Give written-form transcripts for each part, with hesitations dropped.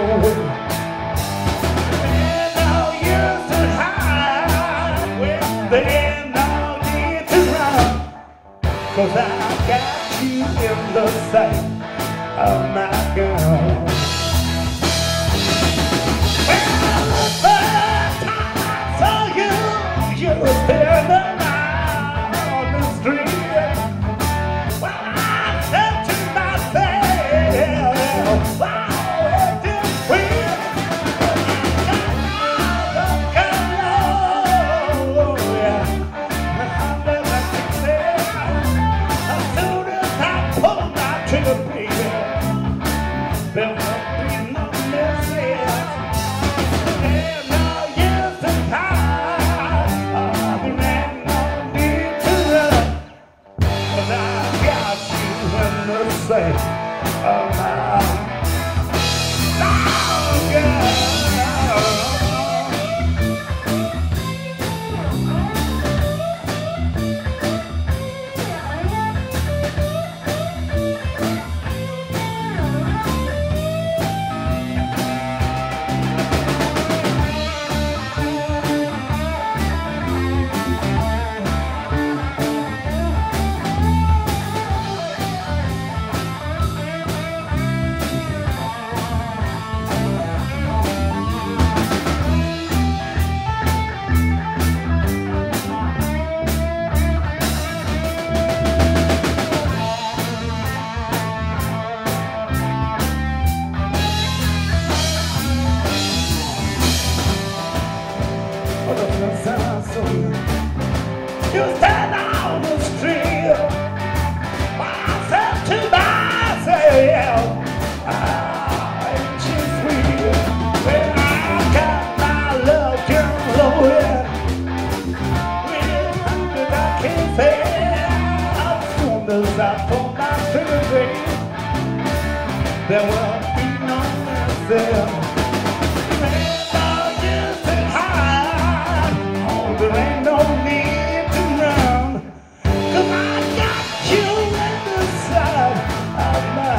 Ain't no use to hide when there ain't no need to run, 'cause I got you in the sight of my gun. Well, the first time I saw you, you were standing out on the street. Well, I said to myself, wow, it did feel. There won't be no mistakes. There's no use to hide. There ain't no need to run, 'cause I got you in the sight of my girl. You stand on the street. I said to myself, ain't you sweet? When I got my love gun loaded with hundreds I can't say. As soon as I pull my trigger ring, there won't be no mercy. There ain't no need to run, 'cause I got you in the side of my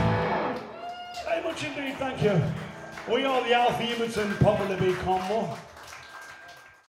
Very much indeed, thank you. We are the Alpha Units and Popular B Combo.